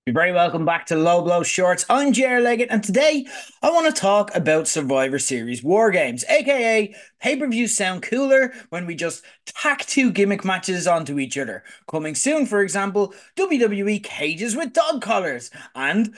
You're very welcome back to Low Blow Shorts. I'm Jer Leggett, and today I want to talk about Survivor Series War Games, aka pay-per-views sound cooler when we just tack two gimmick matches onto each other. Coming soon, for example, WWE Cages with Dog Collars and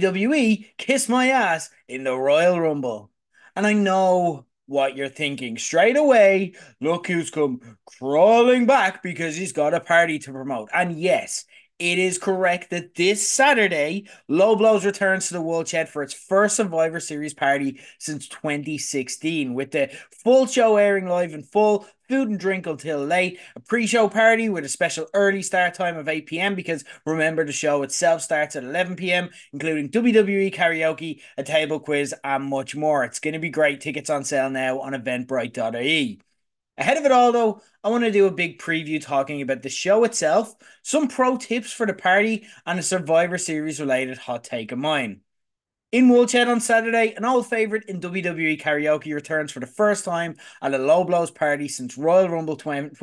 WWE Kiss My Ass in the Royal Rumble. And I know what you're thinking straight away. Look who's come crawling back because he's got a party to promote. And yes, it is correct that this Saturday, Low Blows returns to the Woolshed for its first Survivor Series party since 2016, with the full show airing live in full, food and drink until late, a pre-show party with a special early start time of 8 p.m. because remember the show itself starts at 11 p.m., including WWE karaoke, a table quiz, and much more. It's going to be great. Tickets on sale now on eventbrite.ie. Ahead of it all, though, I want to do a big preview talking about the show itself, some pro tips for the party, and a Survivor Series related hot take of mine. In Woolshed on Saturday, an old favourite in WWE karaoke returns for the first time at a Low Blows party since Royal Rumble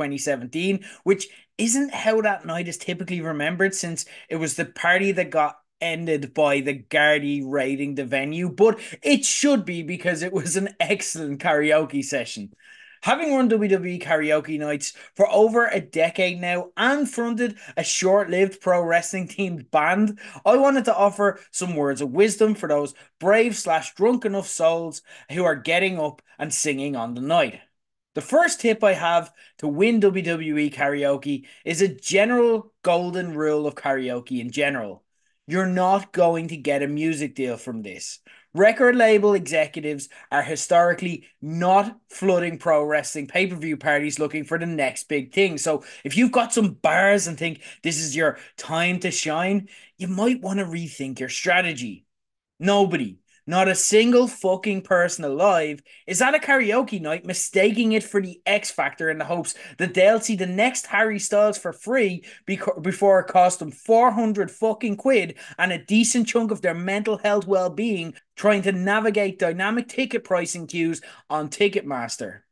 2017, which isn't how that night is typically remembered since it was the party that got ended by the Gardaí raiding the venue, but it should be because it was an excellent karaoke session. Having run WWE karaoke nights for over a decade now and fronted a short lived pro wrestling themed band, I wanted to offer some words of wisdom for those brave slash drunk enough souls who are getting up and singing on the night. The first tip I have to win WWE karaoke is a general golden rule of karaoke in general. You're not going to get a music deal from this. Record label executives are historically not flooding pro wrestling pay per view parties looking for the next big thing. So if you've got some bars and think this is your time to shine, you might want to rethink your strategy. Nobody, not a single fucking person alive, is at a karaoke night mistaking it for the X Factor in the hopes that they'll see the next Harry Styles for free before it costs them 400 fucking quid and a decent chunk of their mental health well being trying to navigate dynamic ticket pricing queues on Ticketmaster.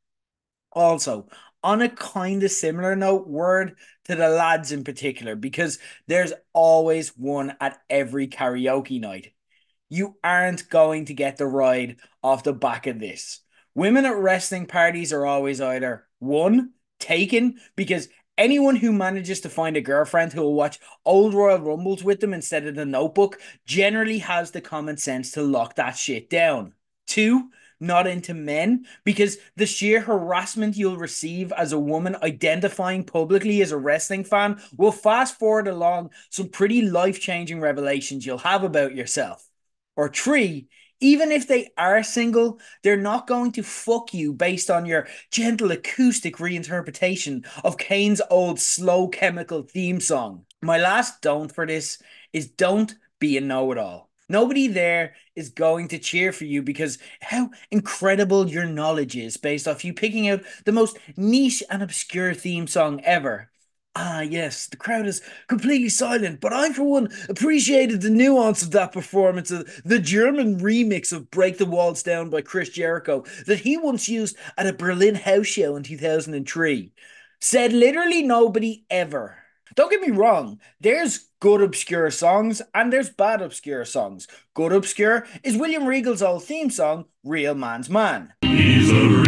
Also, on a kind of similar note, word to the lads in particular, because there's always one at every karaoke night. You aren't going to get the ride off the back of this. Women at wrestling parties are always either one, taken, because anyone who manages to find a girlfriend who will watch old Royal Rumbles with them instead of the notebook generally has the common sense to lock that shit down. Two, not into men, because the sheer harassment you'll receive as a woman identifying publicly as a wrestling fan will fast forward along some pretty life changing revelations you'll have about yourself. Or three, even if they are single, they're not going to fuck you based on your gentle acoustic reinterpretation of Kane's old slow chemical theme song. My last don't for this is don't be a know it all. Nobody there is going to cheer for you because how incredible your knowledge is based off you picking out the most niche and obscure theme song ever. Ah, yes, the crowd is completely silent, but I, for one, appreciated the nuance of that performance of the German remix of Break the Walls Down by Chris Jericho that he once used at a Berlin house show in 2003. Said literally nobody ever. Don't get me wrong, there's good obscure songs and there's bad obscure songs. Good obscure is William Regal's old theme song, Real Man's Man. He's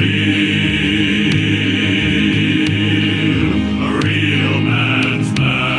a real man's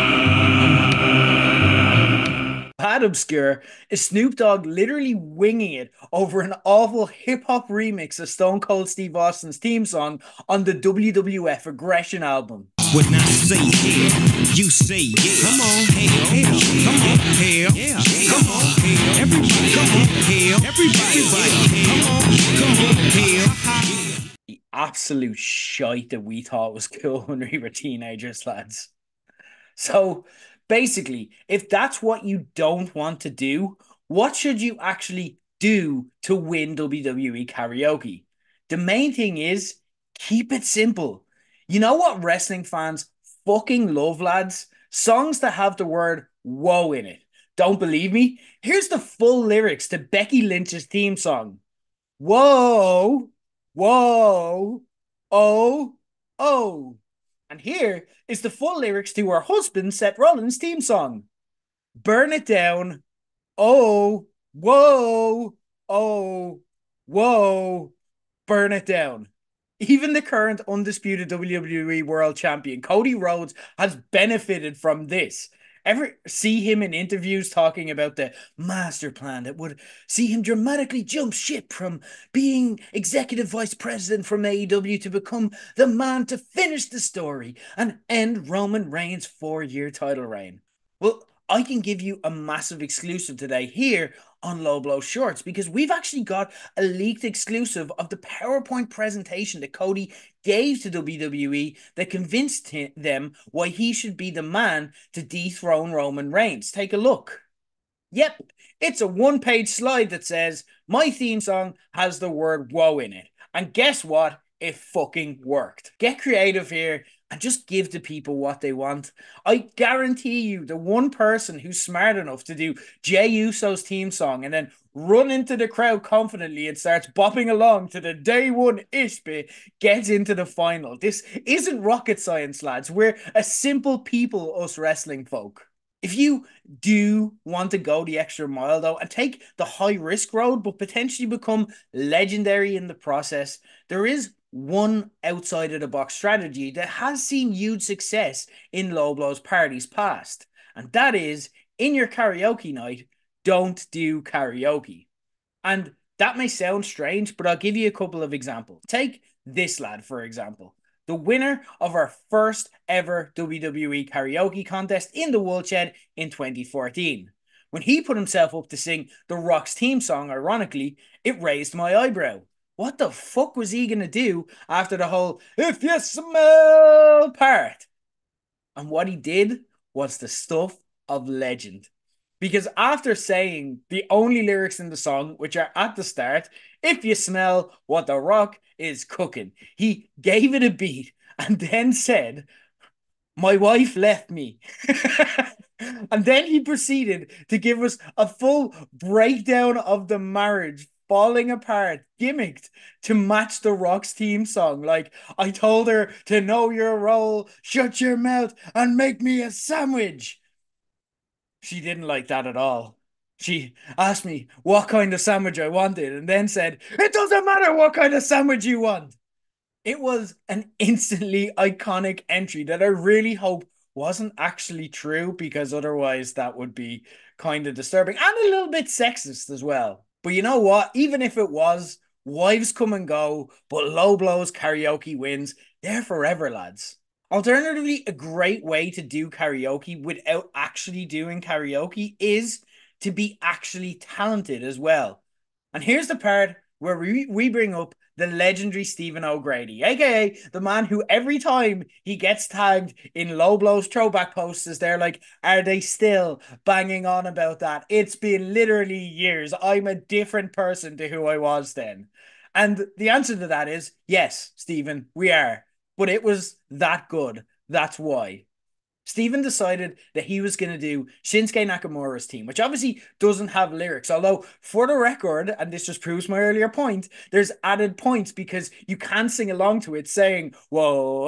man. Bad obscure is Snoop Dogg literally winging it over an awful hip hop remix of Stone Cold Steve Austin's theme song on the WWF Aggression album. When I say yeah, you say yeah. Come on, hell, hell, come on, hell, yeah, come on, hell, everybody, come on, hell, everybody, come on, hell. The absolute shite that we thought was cool when we were teenagers, lads. So basically, if that's what you don't want to do, what should you actually do to win WWE karaoke? The main thing is keep it simple. You know what wrestling fans fucking love, lads? Songs that have the word whoa in it. Don't believe me? Here's the full lyrics to Becky Lynch's theme song. Whoa, whoa, oh, oh. And here is the full lyrics to her husband Seth Rollins' theme song. Burn it down. Oh, whoa, oh, whoa, burn it down. Even the current undisputed WWE World Champion, Cody Rhodes, has benefited from this. Ever see him in interviews talking about the master plan that would see him dramatically jump ship from being executive vice president from AEW to become the man to finish the story and end Roman Reigns' 4-year title reign? Well, I can give you a massive exclusive today here on Low Blow Shorts because we've actually got a leaked exclusive of the PowerPoint presentation that Cody gave to WWE that convinced them why he should be the man to dethrone Roman Reigns. Take a look. Yep, it's a one-page slide that says, my theme song has the word whoa in it. And guess what? It fucking worked. Get creative here and just give the people what they want. I guarantee you, the one person who's smart enough to do Jey Uso's theme song and then run into the crowd confidently and starts bopping along to the day one Ishbi gets into the final. This isn't rocket science, lads. We're a simple people, us wrestling folk. If you do want to go the extra mile, though, and take the high risk road, but potentially become legendary in the process, there is one outside of the box strategy that has seen huge success in Low Blow's parties past. And that is in your karaoke night, don't do karaoke. And that may sound strange, but I'll give you a couple of examples. Take this lad, for example, the winner of our first ever WWE karaoke contest in the Woodshed in 2014. When he put himself up to sing The Rock's theme song, ironically, it raised my eyebrow. What the fuck was he going to do after the whole "if you smell" part? And what he did was the stuff of legend. Because after saying the only lyrics in the song, which are at the start, if you smell what The Rock is cooking, he gave it a beat and then said, my wife left me. And then he proceeded to give us a full breakdown of the marriage falling apart, gimmicked to match The Rock's theme song. Like, I told her to know your role, shut your mouth, and make me a sandwich. She didn't like that at all. She asked me what kind of sandwich I wanted and then said, it doesn't matter what kind of sandwich you want. It was an instantly iconic entry that I really hope wasn't actually true because otherwise that would be kind of disturbing and a little bit sexist as well. But you know what? Even if it was, wives come and go, but Low Blow's karaoke wins. They're forever, lads. Alternatively, a great way to do karaoke without actually doing karaoke is to be actually talented as well. And here's the part where we bring up the legendary Stephen O'Grady, aka the man who every time he gets tagged in Low Blow's throwback posts is there like, are they still banging on about that? It's been literally years. I'm a different person to who I was then. And the answer to that is yes, Stephen, we are. But it was that good. That's why. Stephen decided that he was going to do Shinsuke Nakamura's team, which obviously doesn't have lyrics. Although, for the record, and this just proves my earlier point, there's added points because you can sing along to it saying, whoa,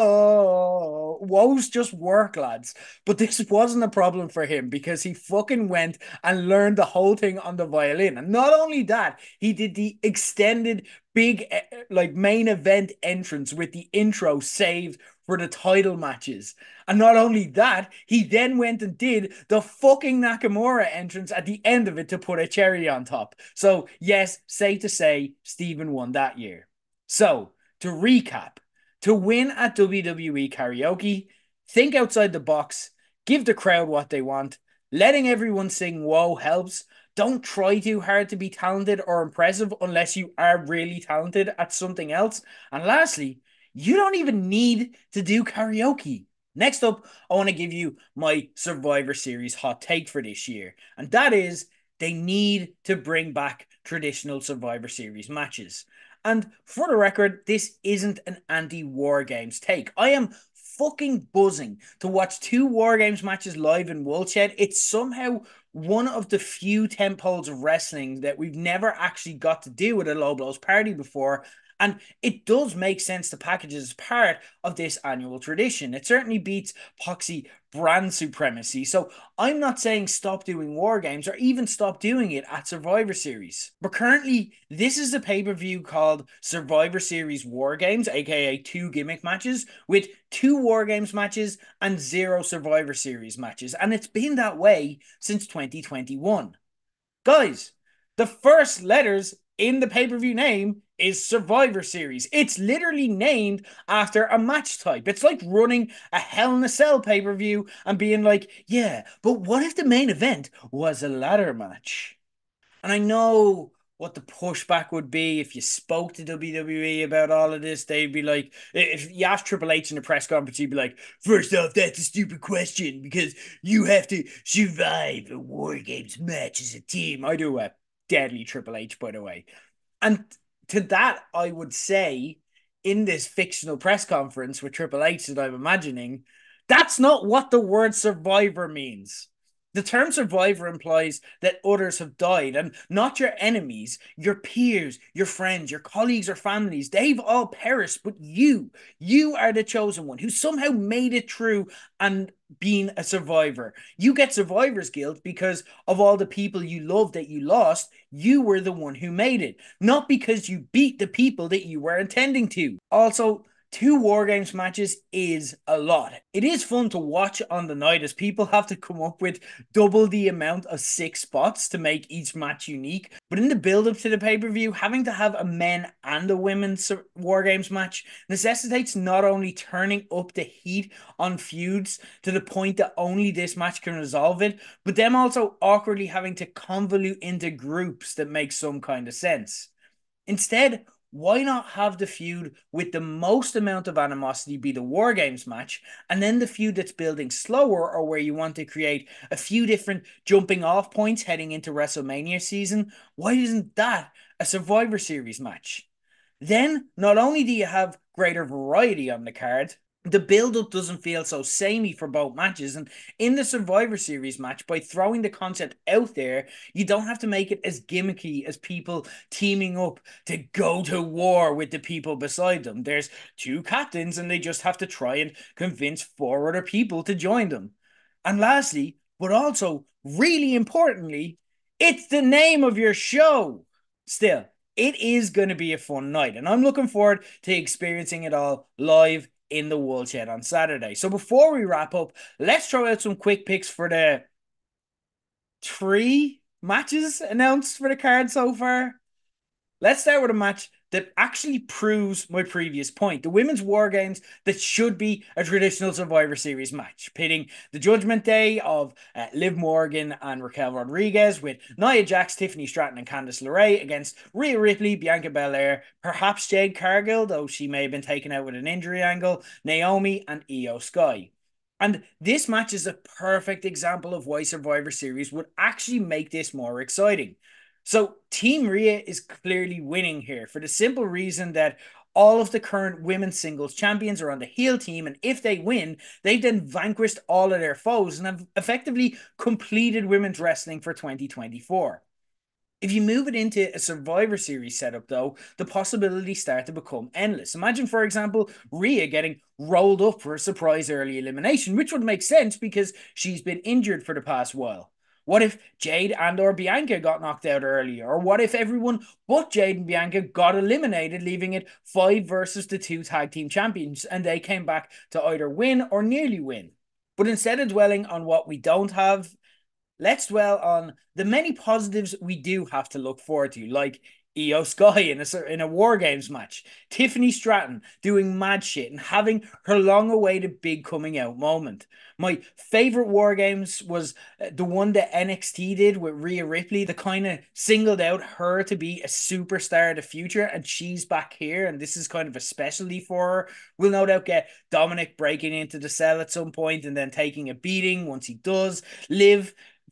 whoa, whoa's just work, lads. But this wasn't a problem for him because he fucking went and learned the whole thing on the violin. And not only that, he did the extended big, like, main event entrance with the intro saved for the title matches. And not only that, he then went and did the fucking Nakamura entrance at the end of it to put a cherry on top. So, yes, safe to say, Stephen won that year. So, to recap, to win at WWE Karaoke, think outside the box, give the crowd what they want, letting everyone sing whoa helps. Don't try too hard to be talented or impressive unless you are really talented at something else. And lastly, you don't even need to do karaoke. Next up, I want to give you my Survivor Series hot take for this year, and that is they need to bring back traditional Survivor Series matches. And for the record, this isn't an anti-War Games take. I am fucking buzzing to watch two War Games matches live in Woolshed. It's somehow one of the few tentpoles of wrestling that we've never actually got to do with a Low Blows party before. And it does make sense to package it as part of this annual tradition. It certainly beats Poxy brand supremacy. So I'm not saying stop doing War Games or even stop doing it at Survivor Series. But currently, this is a pay-per-view called Survivor Series War Games, aka 2 gimmick matches, with 2 War Games matches and 0 Survivor Series matches. And it's been that way since 2021. Guys, the first letters in the pay-per-view name is Survivor Series. It's literally named after a match type. It's like running a Hell in a Cell pay-per-view and being like, yeah, but what if the main event was a ladder match? And I know what the pushback would be if you spoke to WWE about all of this. They'd be like, if you asked Triple H in the press conference, he'd be like, first off, that's a stupid question because you have to survive a War Games match as a team. I do a deadly Triple H, by the way. And to that, I would say in this fictional press conference with Triple H that I'm imagining, that's not what the word survivor means. The term survivor implies that others have died, and not your enemies, your peers, your friends, your colleagues or families. They've all perished, but you are the chosen one who somehow made it through and being a survivor. You get survivor's guilt because of all the people you love that you lost. You were the one who made it, not because you beat the people that you were intending to. Also, 2 War Games matches is a lot. It is fun to watch on the night as people have to come up with double the amount of 6 spots to make each match unique. But in the build-up to the pay-per-view, having to have a men and a women's War Games match necessitates not only turning up the heat on feuds to the point that only this match can resolve it, but them also awkwardly having to convolute into groups that make some kind of sense. Instead, why not have the feud with the most amount of animosity be the War Games match, and then the feud that's building slower or where you want to create a few different jumping off points heading into WrestleMania season? Why isn't that a Survivor Series match? Then, not only do you have greater variety on the card, the build-up doesn't feel so samey for both matches, and in the Survivor Series match, by throwing the concept out there, you don't have to make it as gimmicky as people teaming up to go to war with the people beside them. There's 2 captains and they just have to try and convince 4 other people to join them. And lastly, but also really importantly, it's the name of your show. Still, it is going to be a fun night, and I'm looking forward to experiencing it all live in the Woolshed on Saturday. So before we wrap up, let's throw out some quick picks for the 3 matches announced for the card so far. Let's start with a match that actually proves my previous point. The Women's War Games that should be a traditional Survivor Series match, pitting the Judgment Day of Liv Morgan and Raquel Rodriguez with Nia Jax, Tiffany Stratton and Candice LeRae against Rhea Ripley, Bianca Belair, perhaps Jade Cargill, though she may have been taken out with an injury angle, Naomi and Io Sky. And this match is a perfect example of why Survivor Series would actually make this more exciting. So Team Rhea is clearly winning here for the simple reason that all of the current women's singles champions are on the heel team, and if they win, they've then vanquished all of their foes and have effectively completed women's wrestling for 2024. If you move it into a Survivor Series setup, though, the possibilities start to become endless. Imagine, for example, Rhea getting rolled up for a surprise early elimination, which would make sense because she's been injured for the past while. What if Jade and or Bianca got knocked out earlier? Or what if everyone but Jade and Bianca got eliminated, leaving it 5 versus the 2 tag team champions, and they came back to either win or nearly win? But instead of dwelling on what we don't have, let's dwell on the many positives we do have to look forward to, like Io Sky in a War Games match, Tiffany Stratton doing mad shit and having her long-awaited big coming out moment. My favorite War Games was the one that NXT did with Rhea Ripley, that kind of singled out her to be a superstar of the future, and she's back here, and this is kind of a specialty for her. We'll no doubt get Dominic breaking into the cell at some point and then taking a beating once he does. Liv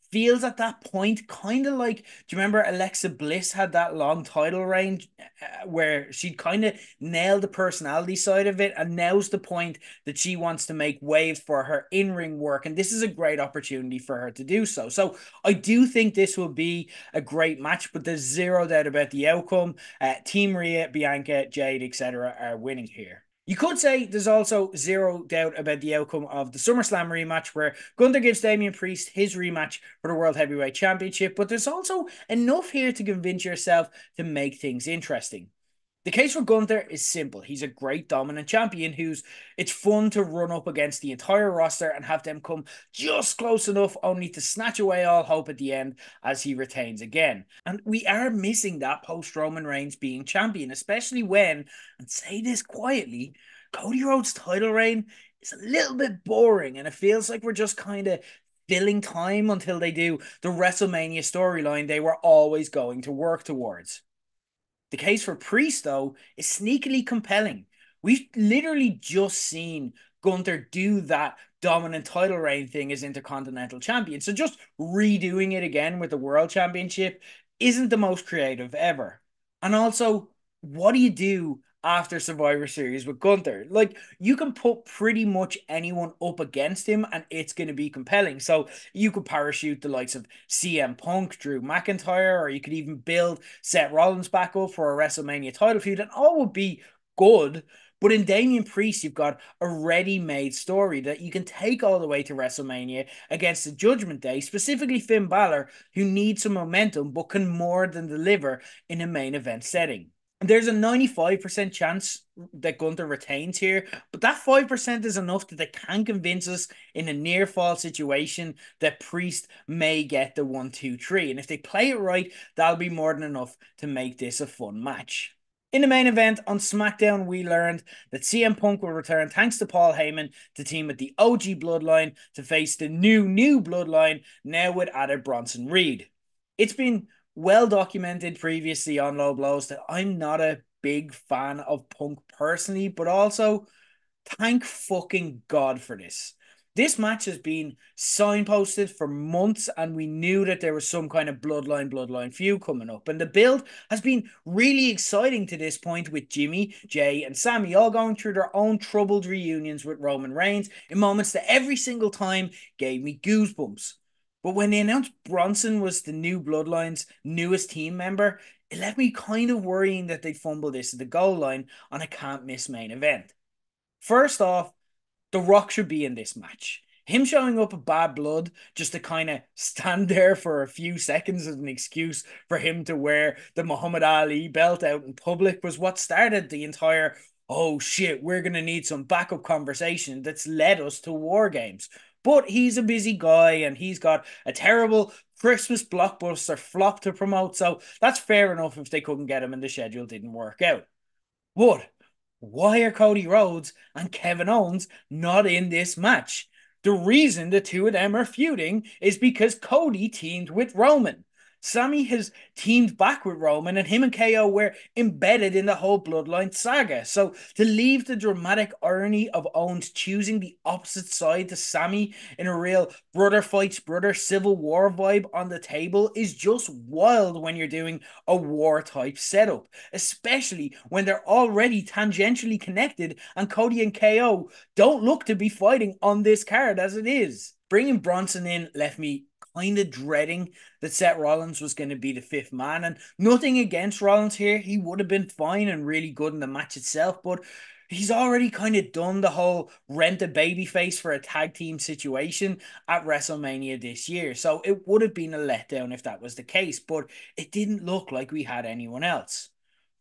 feels at that point kind of like, do you remember Alexa Bliss had that long title reign where she kind of nailed the personality side of it, and now's the point that she wants to make waves for her in-ring work, and this is a great opportunity for her to do so. So I do think this will be a great match, but there's zero doubt about the outcome. Team Rhea, Bianca, Jade, etc. are winning here. You could say there's also zero doubt about the outcome of the SummerSlam rematch, where Gunther gives Damian Priest his rematch for the World Heavyweight Championship, but there's also enough here to convince yourself to make things interesting. The case for Gunther is simple. He's a great dominant champion who's it's fun to run up against the entire roster and have them come just close enough only to snatch away all hope at the end as he retains again. And we are missing that post Roman Reigns being champion, especially when, and say this quietly, Cody Rhodes' title reign is a little bit boring and it feels like we're just kind of filling time until they do the WrestleMania storyline they were always going to work towards. The case for Priest, though, is sneakily compelling. We've literally just seen Gunther do that dominant title reign thing as Intercontinental Champion. So just redoing it again with the World Championship isn't the most creative ever. And also, what do you do after Survivor Series with Gunther? Like, you can put pretty much anyone up against him and it's going to be compelling. So you could parachute the likes of CM Punk, Drew McIntyre, or you could even build Seth Rollins back up for a WrestleMania title feud, and all would be good. But in Damian Priest, you've got a ready-made story that you can take all the way to WrestleMania against the Judgment Day, specifically Finn Balor, who needs some momentum but can more than deliver in a main event setting. There's a 95% chance that Gunther retains here, but that 5% is enough that they can convince us in a near fall situation that Priest may get the 1, 2, 3. And if they play it right, that'll be more than enough to make this a fun match. In the main event on SmackDown, we learned that CM Punk will return thanks to Paul Heyman to team with the OG Bloodline to face the new Bloodline, now with added Bronson Reed. It's been well documented previously on Low Blows that I'm not a big fan of Punk personally, but also thank fucking God for this. This match has been signposted for months, and we knew that there was some kind of bloodline feud coming up. And the build has been really exciting to this point, with Jimmy, Jay, and Sammy all going through their own troubled reunions with Roman Reigns in moments that every single time gave me goosebumps. But when they announced Bronson was the new Bloodline's newest team member, it left me kind of worrying that they'd fumble this at the goal line on a can't miss main event. First off, The Rock should be in this match. Him showing up at Bad Blood just to kind of stand there for a few seconds as an excuse for him to wear the Muhammad Ali belt out in public was what started the entire, oh shit, we're going to need some backup conversation that's led us to War Games. But he's a busy guy and he's got a terrible Christmas blockbuster flop to promote, so that's fair enough if they couldn't get him and the schedule didn't work out. But why are Cody Rhodes and Kevin Owens not in this match? The reason the two of them are feuding is because Cody teamed with Roman. Sammy has teamed back with Roman, and him and KO were embedded in the whole Bloodline saga. So to leave the dramatic irony of Owens choosing the opposite side to Sammy in a real brother fights brother civil war vibe on the table is just wild when you're doing a war type setup, especially when they're already tangentially connected and Cody and KO don't look to be fighting on this card as it is. Bringing Bronson in left me kind of dreading that Seth Rollins was going to be the fifth man, and nothing against Rollins here. He would have been fine and really good in the match itself, but he's already kind of done the whole rent a baby face for a tag team situation at WrestleMania this year, so it would have been a letdown if that was the case, but it didn't look like we had anyone else.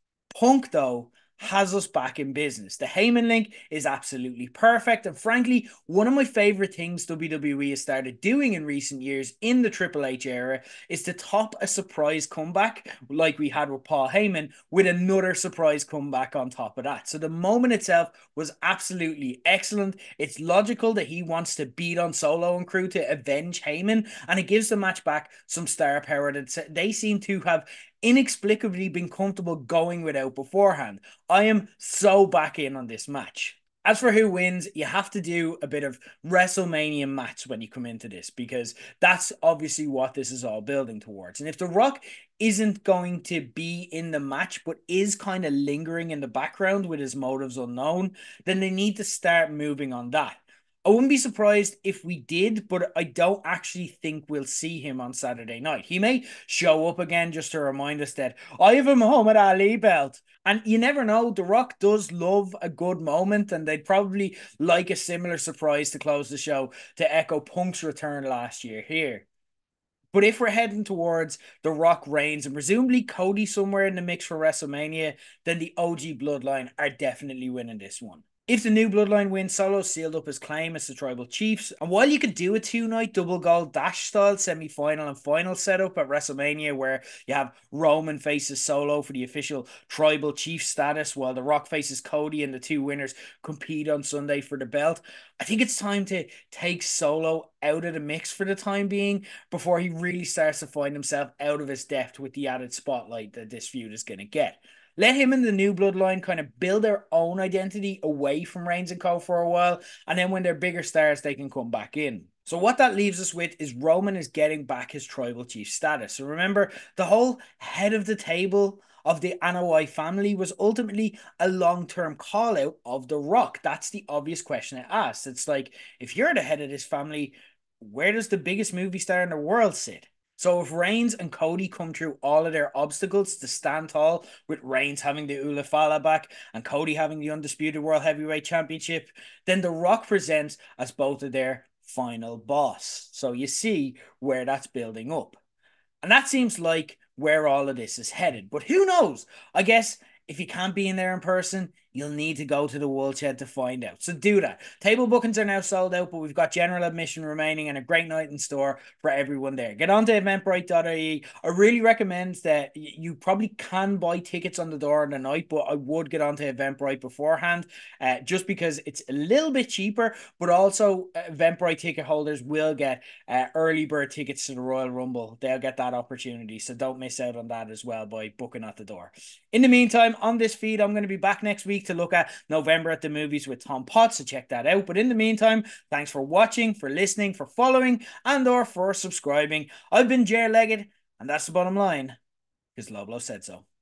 Punk, though, has us back in business. The Heyman link is absolutely perfect, and frankly, one of my favorite things WWE has started doing in recent years in the Triple H era is to top a surprise comeback like we had with Paul Heyman with another surprise comeback on top of that. So the moment itself was absolutely excellent. It's logical that he wants to beat on Solo and crew to avenge Heyman, and it gives the match back some star power that they seem to have inexplicably been comfortable going without beforehand. I am so back in on this match. As for who wins, you have to do a bit of WrestleMania match when you come into this, because that's obviously what this is all building towards. And if The Rock isn't going to be in the match, but is kind of lingering in the background with his motives unknown, then they need to start moving on that. I wouldn't be surprised if we did, but I don't actually think we'll see him on Saturday night. He may show up again just to remind us that I have a Muhammad Ali belt. And you never know, The Rock does love a good moment, and they'd probably like a similar surprise to close the show to echo Punk's return last year here. But if we're heading towards The Rock Reigns and presumably Cody somewhere in the mix for WrestleMania, then the OG Bloodline are definitely winning this one. If the new Bloodline wins, Solo sealed up his claim as the Tribal Chiefs. And while you could do a two-night double gold dash style semi-final and final setup at WrestleMania where you have Roman faces Solo for the official Tribal Chief status while The Rock faces Cody and the two winners compete on Sunday for the belt, I think it's time to take Solo out of the mix for the time being before he really starts to find himself out of his depth with the added spotlight that this feud is going to get. Let him and the new bloodline kind of build their own identity away from Reigns and Co. for a while, and then when they're bigger stars, they can come back in. So what that leaves us with is Roman is getting back his Tribal Chief status. So remember, the whole head of the table of the Anoa'i family was ultimately a long-term call-out of The Rock. That's the obvious question it asks. It's like, if you're the head of this family, where does the biggest movie star in the world sit? So if Reigns and Cody come through all of their obstacles to stand tall, with Reigns having the Ula Fala back and Cody having the undisputed World Heavyweight Championship, then The Rock presents as both of their final boss. So you see where that's building up. And that seems like where all of this is headed. But who knows? I guess if you can't be in there in person, you'll need to go to the Woolshed to find out. So do that. Table bookings are now sold out, but we've got general admission remaining and a great night in store for everyone there. Get on to eventbrite.ie. I really recommend that you probably can buy tickets on the door on the night, but I would get onto Eventbrite beforehand, just because it's a little bit cheaper, but also Eventbrite ticket holders will get early bird tickets to the Royal Rumble. They'll get that opportunity, so don't miss out on that as well by booking at the door. In the meantime, on this feed, I'm going to be back next week to look at November at the Movies with Tom Potts, so check that out. But in the meantime, thanks for watching, for listening, for following, and or for subscribing. I've been Jer Leggett, and that's the bottom line, because Loblo said so.